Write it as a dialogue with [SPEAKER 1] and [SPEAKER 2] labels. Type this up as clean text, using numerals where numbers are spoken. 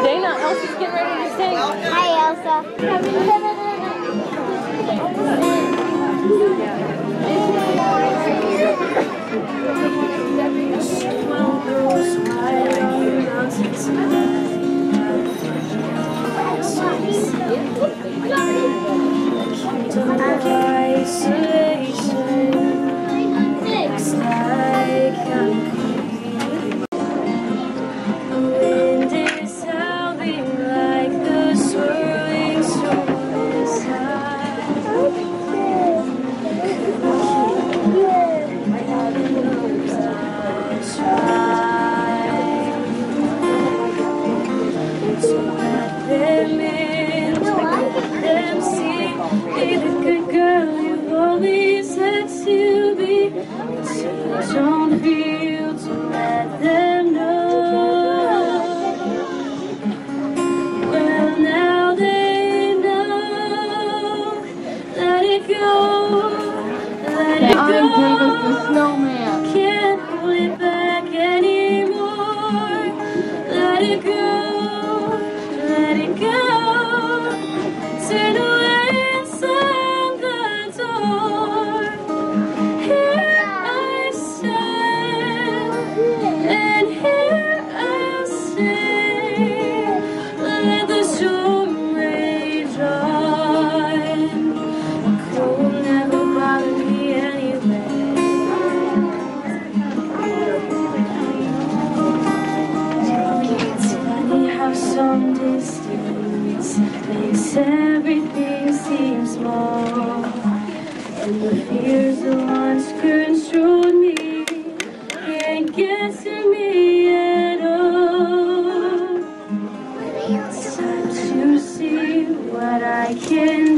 [SPEAKER 1] Dana, Elsa's getting ready to sing.
[SPEAKER 2] Hi, Elsa.
[SPEAKER 3] Don't feel to let them know. Well, now they know. Let it go. Let it go.
[SPEAKER 1] Davis the snowman.
[SPEAKER 3] Can't hold it back anymore. Let it go. Let it go. Turn away and slam the door. Here I stand, and here I stay. Let the storm rage on. Cold never bothered me anyway. It's funny how some distance makes everything seem small. And the fears that once controlled me can't get to me at all. It's time to see what I can